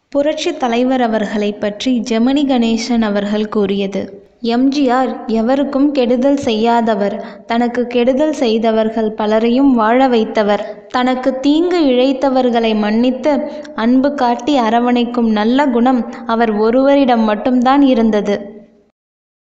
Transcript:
புரட்சி தலைவர் அவர்களை பற்றி ஜெமினி கணேசன் அவர்கள் கூறியது: எம்ஜிஆர் எவருக்கும் கெடுதல் செய்யாதவர். தனக்கு கெடுதல் செய்தவர்கள் பலரையும் வாழ வைத்தவர். தனக்கு தீங்கு இழைத்தவர்களை மன்னித்து அன்பு காட்டி அரவணைக்கும் நல்ல குணம் அவர் ஒருவரிடம் மட்டும்தான் இருந்தது.